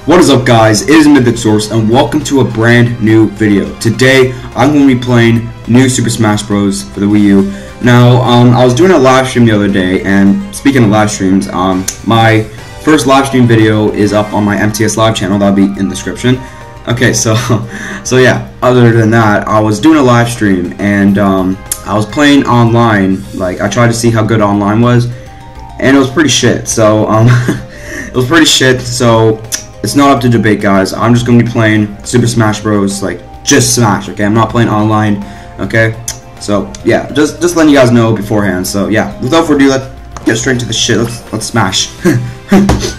What is up, guys? It is Mythic Source and welcome to a brand new video. Today I'm going to be playing new Super Smash Bros. For the Wii U. Now I was doing a live stream the other day, and speaking of live streams, my first live stream video is up on my MTS Live channel. That'll be in the description. Okay, so yeah, other than that, I was doing a live stream and I was playing online. Like, I tried to see how good online was, and it was pretty shit. So it was pretty shit, so it's not up to debate, guys. I'm just going to be playing Super Smash Bros. Like, just Smash, okay? I'm not playing online, okay? So, yeah, just letting you guys know beforehand. So, yeah, without further ado, let's get straight into the shit. Let's smash. I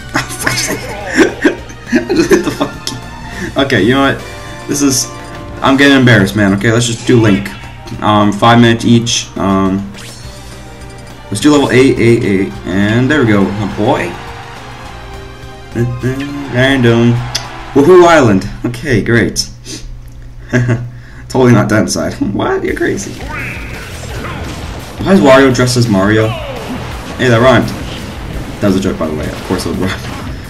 just hit the fucking key. Okay, you know what? I'm getting embarrassed, man, okay? Let's just do Link. 5 minutes each. Let's do level 8, and there we go. Oh, boy. Random. Woohoo Island. Okay, great. Totally not dead inside. What? You're crazy. Why is Wario dressed as Mario? Hey, that rhymed. That was a joke, by the way. Of course it would rhyme.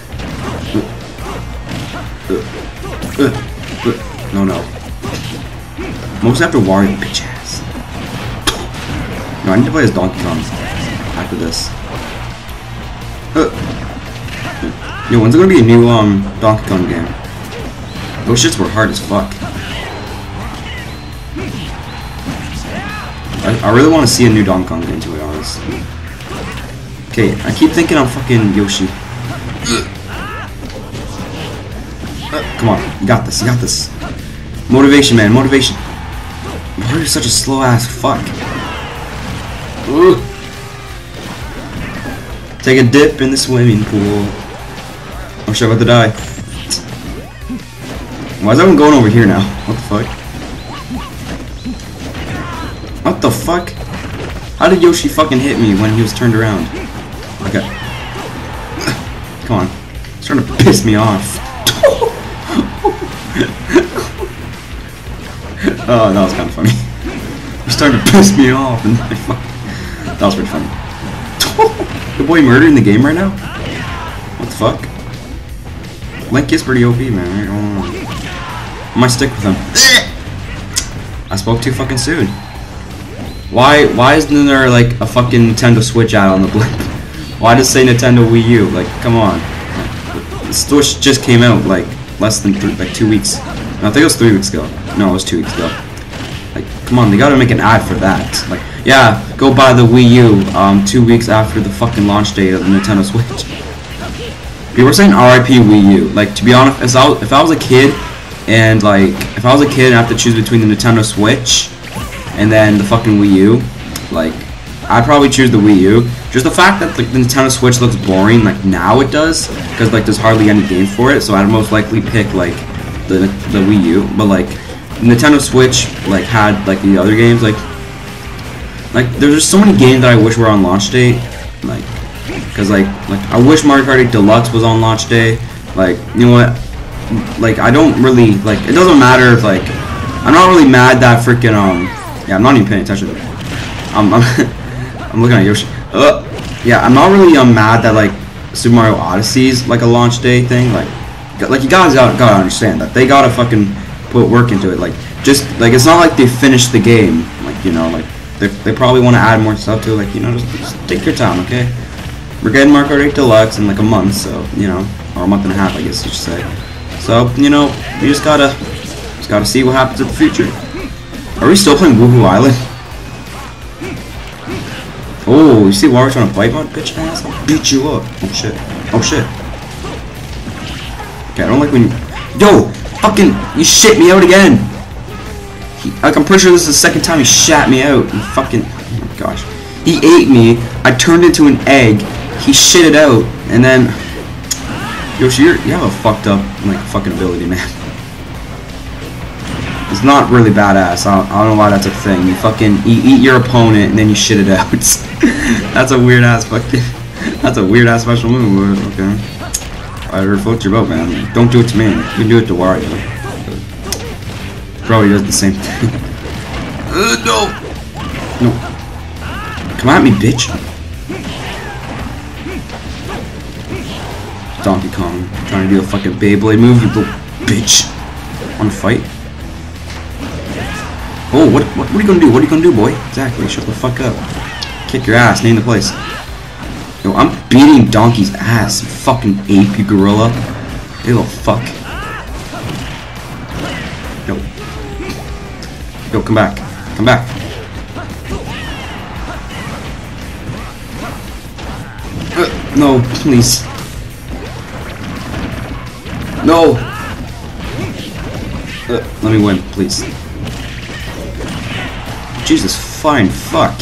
No. Most after Wario, bitch ass. No, I need to play as Donkey Kong after this. Yo, when's there gonna be a new Donkey Kong game? Those shits were hard as fuck. I really want to see a new Donkey Kong game, to be honest. Okay, I keep thinking I'm fucking Yoshi. Come on, you got this, you got this. Motivation, man, motivation. Why are you such a slow ass fuck? Take a dip in the swimming pool. I'm sure I'm about to die. Why is everyone going over here now? What the fuck? What the fuck? How did Yoshi fucking hit me when he was turned around? Okay. Come on. It's starting to piss me off. Oh, that was kind of funny. It's starting to piss me off. And that was pretty funny. The boy murdering the game right now? What the fuck? Link is pretty OP, man. I might stick with him. I spoke too fucking soon. Why isn't there like a fucking Nintendo Switch ad on the blip? Why does it say Nintendo Wii U? Like, come on. The Switch just came out like less than 2 weeks. No, I think it was 3 weeks ago. No, it was 2 weeks ago. Like, come on, they gotta make an ad for that. Like, yeah, go buy the Wii U 2 weeks after the fucking launch date of the Nintendo Switch. People were saying RIP Wii U. Like, to be honest, if I was a kid and I have to choose between the Nintendo Switch and then the fucking Wii U, like, I'd probably choose the Wii U. Just the fact that like, the Nintendo Switch looks boring, like now it does, because like there's hardly any game for it. So I'd most likely pick like the Wii U. But like Nintendo Switch like had like the other games, like there's just so many games that I wish were on launch date, like. Cause like I wish Mario Kart 8 Deluxe was on launch day. Like, you know what? Like, I don't really like. It doesn't matter if like I'm not really mad that freaking yeah, I'm not even paying attention. I'm looking at Yoshi. Yeah, I'm not really mad that like Super Mario Odyssey's like a launch day thing. Like you guys gotta understand that they gotta fucking put work into it. Like, just like it's not like they finished the game. Like, you know, like they probably want to add more stuff to it. Like, you know, just take your time, okay? We're getting Mario Kart 8 Deluxe in like a month, so, you know, or a month and a half, I guess you should say. So, you know, we just gotta see what happens in the future. Are we still playing Woohoo Island? Oh, you see Wario trying to fight my bitch ass? I'll beat you up. Oh shit. Oh shit. Okay, I don't like when you... Yo! Fucking... You shit me out again! Like, I'm pretty sure this is the second time he shat me out. And fucking... Oh my gosh. He ate me. I turned into an egg. He shit it out, and then Yoshi, you have a fucked up like fucking ability, man. It's not really badass. I don't know why that's a thing. You fucking eat your opponent and then you shit it out. That's a weird ass fucking. That's a weird ass special move. Okay, I reflect your boat, man. Don't do it to me. You can do it to Wario. Probably does the same thing. No. Come at me, bitch. Donkey Kong trying to do a fucking Beyblade move, you little bitch. Wanna fight? Oh, what are you gonna do? What are you gonna do, boy? Exactly, shut the fuck up. Kick your ass, name the place. Yo, I'm beating Donkey's ass, you fucking ape, you gorilla. You little fuck. Yo. Yo, come back. Come back. No, please. No! Let me win, please. Jesus, fine, fuck.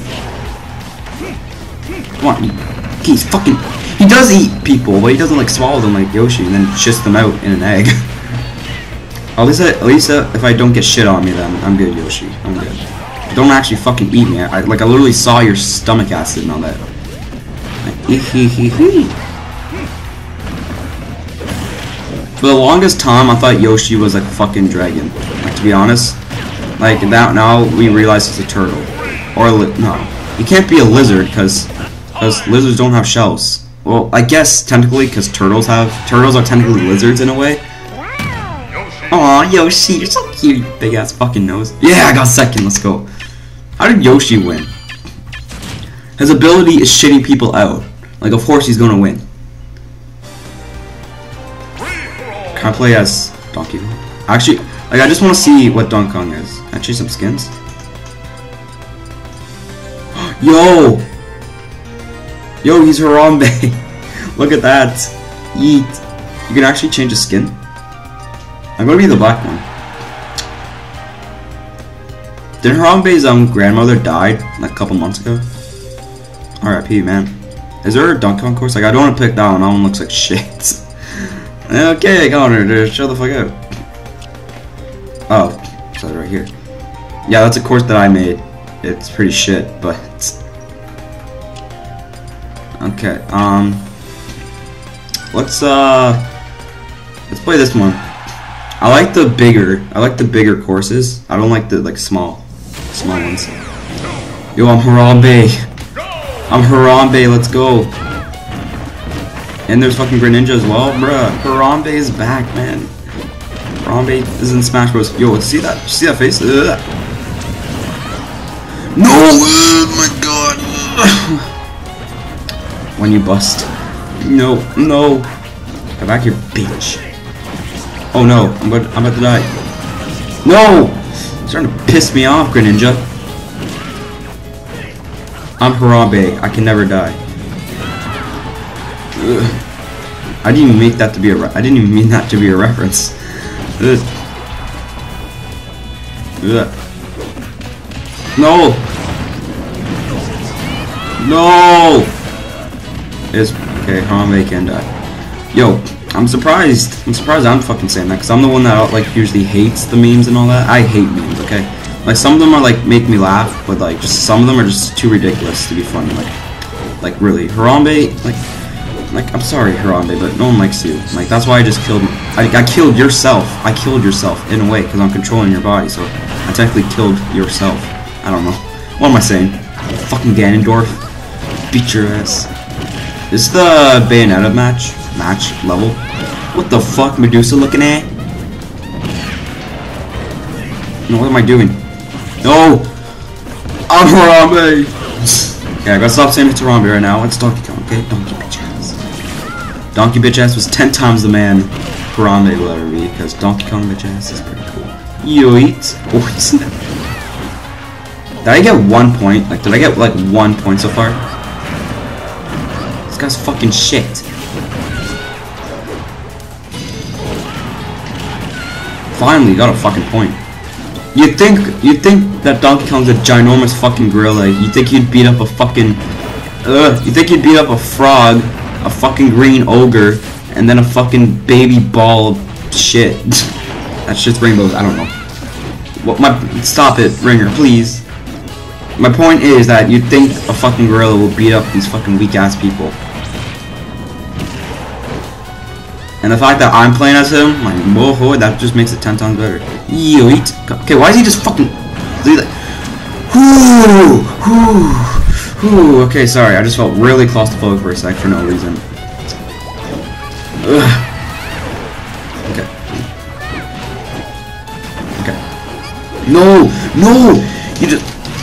Come on, he's fucking... He does eat people, but he doesn't like swallow them like Yoshi and then shits them out in an egg. At least if I don't get shit on me, then I'm good, Yoshi. I'm good. Don't actually fucking eat me. I literally saw your stomach acid and all that. For the longest time, I thought Yoshi was like a fucking dragon. Like, to be honest, like that now we realize he's a turtle. Or no, he can't be a lizard because lizards don't have shells. Well, I guess technically because turtles are technically lizards in a way. Aw, Yoshi, you're so cute. Big ass fucking nose. Yeah, I got second. Let's go. How did Yoshi win? His ability is shitting people out. Like, of course he's gonna win. Can I play as Donkey Kong? Actually, like, I just want to see what Donkey Kong is. Can I chase some skins? Yo! Yo, he's Harambe. Look at that. Yeet. You can actually change his skin. I'm gonna be the black one. Didn't Harambe's grandmother died like a couple months ago? R.I.P. man. Is there a Donkey Kong course? Like, I don't want to pick that one. That one looks like shit. Okay, Connor, dude, shut the fuck up. Oh, it's right here. Yeah, that's a course that I made. It's pretty shit, but okay. Let's play this one. I like the bigger courses. I don't like the small ones. Yo, I'm Harambe. I'm Harambe, let's go. And there's fucking Greninja as well, bruh. Harambe is back, man. Harambe is in Smash Bros. Yo, see that? See that face? Ugh. No! Oh my god! When you bust. No, no. Come back here, bitch. Oh no, I'm about to die. No! It's starting to piss me off, Greninja. I'm Harambe. I can never die. Ugh. I didn't even make that to be I didn't even mean that to be a reference. Ugh. Ugh. No. No. It's okay. Harambe can die. Yo, I'm surprised. I'm fucking saying that because I'm the one that like usually hates the memes and all that. I hate memes. Okay. Like, some of them are like make me laugh, but like just some of them are just too ridiculous to be funny. Like really, Harambe, like I'm sorry, Harambe, but no one likes you. Like, that's why I just killed. I killed yourself. I killed yourself in a way because I'm controlling your body. So I technically killed yourself. I don't know. What am I saying? Fucking Ganondorf, beat your ass. This is the Bayonetta match level. What the fuck, Medusa looking at? No, what am I doing? No! I'm Harambe! Okay, I gotta stop saying it's Harambe right now. It's Donkey Kong, okay? Donkey bitch ass. Donkey bitch ass was 10 times the man Harambe will ever be, because Donkey Kong bitch ass is pretty cool. Yoit! Oh, isn't that? Did I get 1 point? Like, did I get like 1 point so far? This guy's fucking shit. Finally got a fucking point. You'd think that Donkey Kong's a ginormous fucking gorilla. You think you'd beat up a fucking you think you'd beat up a frog, a fucking green ogre, and then a fucking baby ball of shit. That's just rainbows, I don't know. Stop it, Ringer, please. My point is that you'd think a fucking gorilla will beat up these fucking weak ass people. And the fact that I'm playing as him, like, whoa, that just makes it 10 times better. Yoit. Okay, why is he just fucking... Okay, sorry, I just felt really claustrophobic for a sec for no reason. Ugh. Okay. Okay. No! No! You just...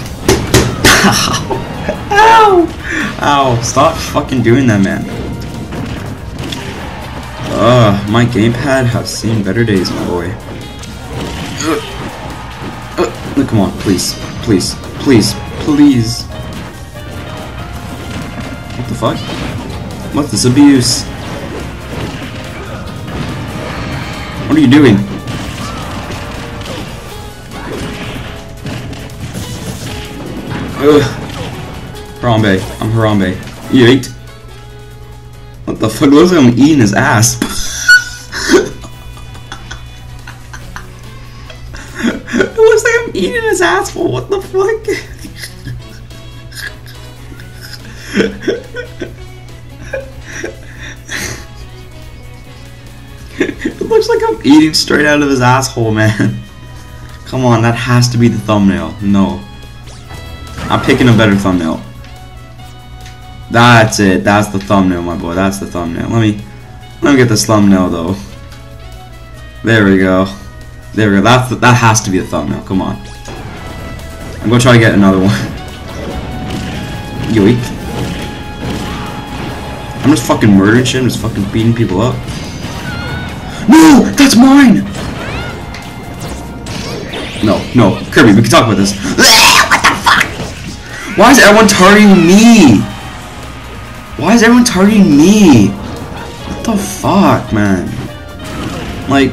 Ow! Ow! Stop fucking doing that, man. My gamepad has seen better days, my boy. Come on, please. Please. Please. Please. What the fuck? What's this abuse? What are you doing? Ugh. Harambe. I'm Harambe. Yeet. What the fuck? It looks like I'm eating his ass. It looks like I'm eating his asshole. What the fuck? It looks like I'm eating straight out of his asshole, man. Come on, that has to be the thumbnail. No. I'm picking a better thumbnail. That's it. That's the thumbnail, my boy. That's the thumbnail. Let me get this thumbnail though. There we go. There we go. That has to be the thumbnail. Come on. I'm gonna try to get another one. Yoink. I'm just fucking murdering shit. I'm just fucking beating people up. No! That's mine! No, no. Kirby, we can talk about this. What the fuck? Why is everyone targeting me? Why is everyone targeting me? What the fuck, man? Like,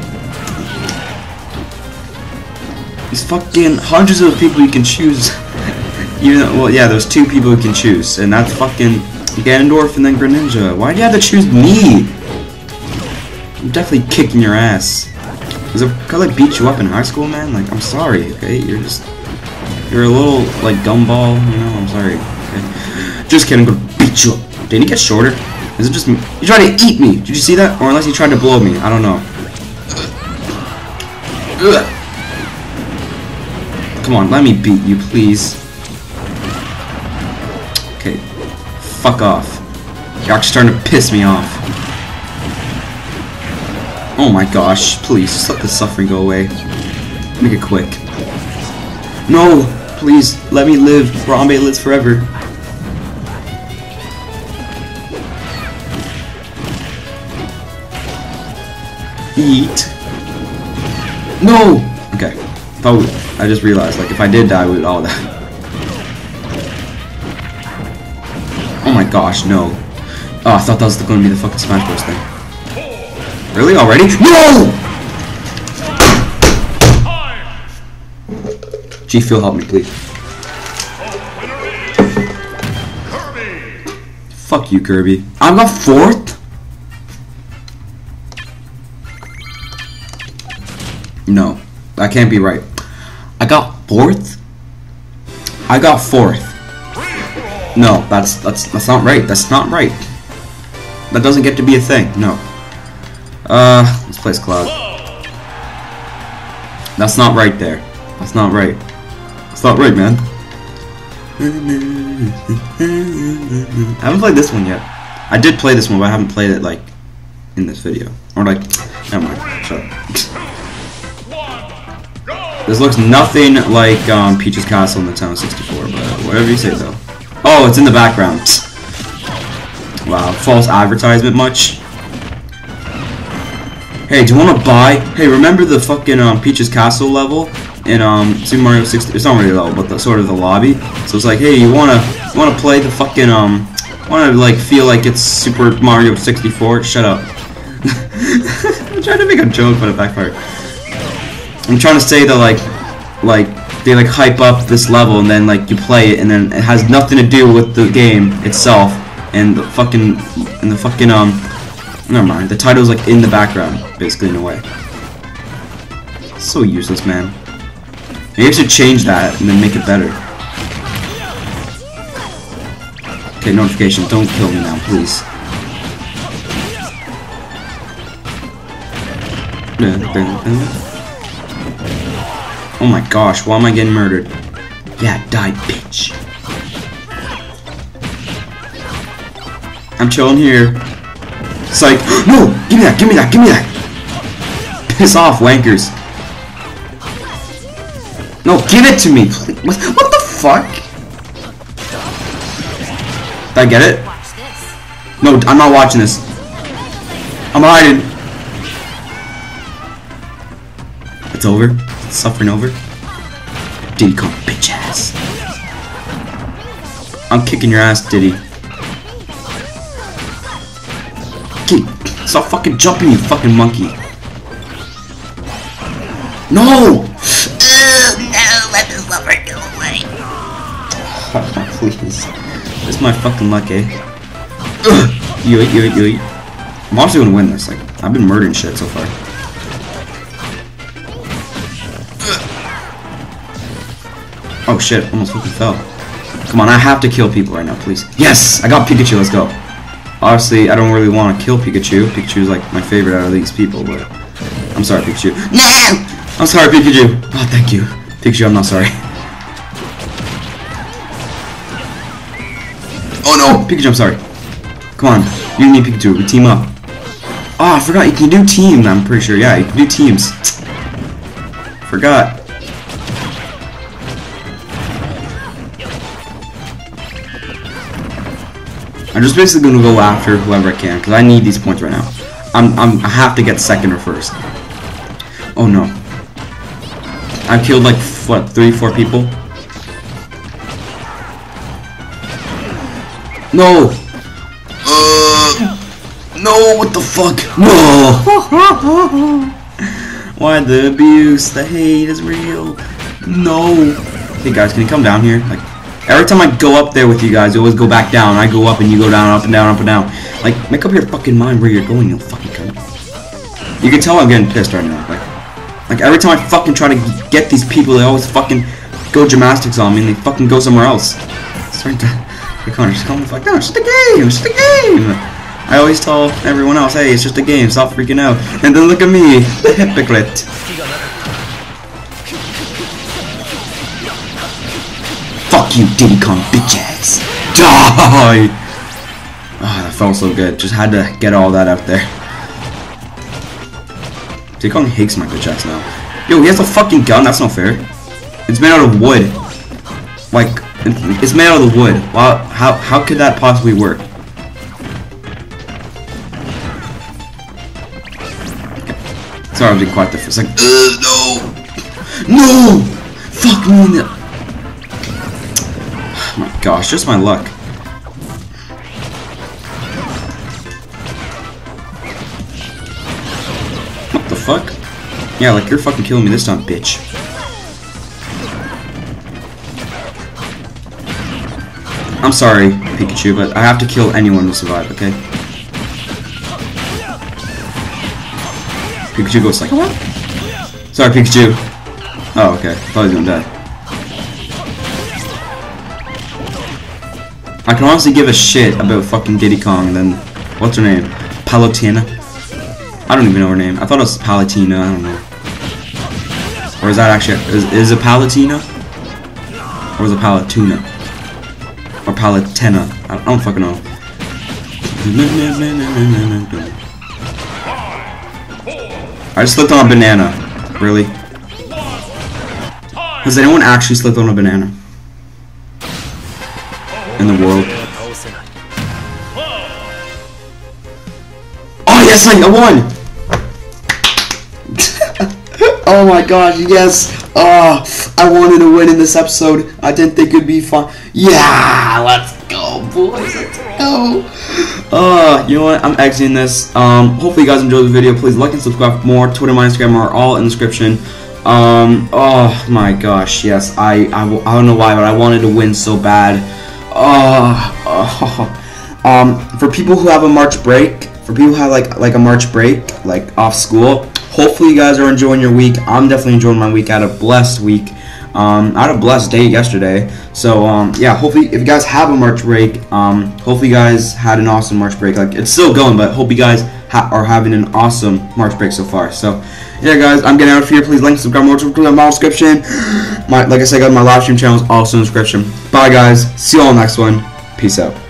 there's fucking hundreds of people you can choose. Even though, well, yeah, there's 2 people you can choose, and that's fucking Ganondorf and then Greninja. Why do you have to choose me? I'm definitely kicking your ass. Is it because I beat you up in high school, man? Like, I'm sorry, okay? You're a little, like, gumball, you know? I'm sorry, okay? Just kidding, I'm gonna beat you up. Did he get shorter? Is it just me? He tried to eat me! Did you see that? Or unless he tried to blow me. I don't know. Ugh. Come on, let me beat you, please. Okay. Fuck off. You're actually starting to piss me off. Oh my gosh, please, just let the suffering go away. Make it quick. No! Please, let me live. Harambe lives forever. Eat. No! Okay. I just realized, like, if I did die, we would all die. Oh my gosh, no. Oh, I thought that was going to be the fucking Smash Bros. Thing. Really? Already? No! G Fuel, help me, please. Fuck you, Kirby. I got 4th? No, that can't be right. I got 4th? I got 4th. No, that's not right. That's not right. That doesn't get to be a thing. No. Let's place Cloud. That's not right there. That's not right. That's not right, man. I haven't played this one yet. I did play this one, but I haven't played it, like, in this video. Or, like, never mind. Shut up. This looks nothing like, Peach's Castle in Nintendo 64, but whatever you say, though. Oh, it's in the background. Wow, false advertisement much? Hey, do you want to buy? Hey, remember the fucking Peach's Castle level in Super Mario 60? It's not really a level, but the sort of the lobby. So it's like, hey, you wanna play the fucking wanna like feel like it's Super Mario 64? Shut up. I'm trying to make a joke, but it backfired. I'm trying to say that like they like hype up this level and then like you play it and then it has nothing to do with the game itself and the fucking never mind. The title's like in the background, basically, in a way. So useless, man. Maybe I should change that and then make it better. Okay, notification. Don't kill me now, please. Oh my gosh, why am I getting murdered? Yeah, die, bitch. I'm chilling here. Psych. No! Give me that, give me that, give me that! Piss off, wankers. No, give it to me! What the fuck? Did I get it? No, I'm not watching this. I'm hiding. It's over. It's suffering over. Diddy Kong, bitch ass. I'm kicking your ass, Diddy. Stop fucking jumping, you fucking monkey. No! No, let this lover go away. Please. This is my fucking luck, eh? Yoit. I'm honestly gonna win this. Like, I've been murdering shit so far. Oh shit, almost fucking fell. Come on, I have to kill people right now, please. Yes! I got Pikachu, let's go. Obviously, I don't really want to kill Pikachu. Pikachu's like my favorite out of these people, but... I'm sorry, Pikachu. No! I'm sorry, Pikachu. Oh, thank you. Pikachu, I'm not sorry. Oh no! Pikachu, I'm sorry. Come on, you and me, Pikachu, we team up. Oh, I forgot, you can do teams, I'm pretty sure. Yeah, you can do teams. Forgot. I'm just basically gonna go after whoever I can, because I need these points right now. I have to get second or first. Oh no. I've killed like, what, 3-4 people? No! No, what the fuck? No! Why the abuse? The hate is real. No! Hey guys, can you come down here? Like, every time I go up there with you guys, you always go back down. I go up and you go down, up and down, up and down. Like, make up your fucking mind where you're going, you fucking cunt. You can tell I'm getting pissed right now. Like every time I fucking try to get these people, they always fucking go gymnastics on me and they fucking go somewhere else. It's starting to... Hey, Connor, just calm the fuck down. It's just a game. It's just a game. I always tell everyone else, hey, it's just a game. Stop freaking out. And then look at me, the hypocrite. Fuck you, Diddy Kong, bitch ass. Die! Oh, that felt so good. Just had to get all that out there. Diddy Kong hates my bitch ass now. Yo, he has a fucking gun? That's not fair. It's made out of wood. Like, it's made out of the wood. Wow, how could that possibly work? Sorry, I'm being quite different. It's like, no! No! Fuck me in the... Oh my gosh, just my luck. What the fuck? Yeah, like you're fucking killing me this time, bitch. I'm sorry, Pikachu, but I have to kill anyone to survive, okay? Pikachu goes like, what? Sorry, Pikachu. Oh, okay. Thought he was gonna die. I can honestly give a shit about fucking Diddy Kong and then, what's her name? Palutena? I don't even know her name. I thought it was Palutena, I don't know. Or is that actually, is it Palutena? Or is it Palutena? Or Palutena? I don't fucking know. I just slipped on a banana. Really? Has anyone actually slipped on a banana? In the world? Oh yes, I won! Oh my gosh, yes! Oh, I wanted to win in this episode. I didn't think it'd be fun. Yeah, let's go, boys. Let's go. You know what? I'm exiting this. Hopefully you guys enjoyed the video. Please like and subscribe for more. Twitter, my Instagram are all in the description. Oh my gosh, yes. I don't know why, but I wanted to win so bad. For people who have a March break, for people who have like a March break, like off school, hopefully you guys are enjoying your week. I'm definitely enjoying my week. I had a blessed week. I had a blessed day yesterday. So yeah, hopefully if you guys have a March break, hopefully you guys had an awesome March break. Like it's still going, but hope you guys are having an awesome March break so far. So yeah, guys, I'm getting out of here. Please like and subscribe more to the description. Like I said, guys, my live stream channel is also in the description. Bye, guys. See you all next one. Peace out.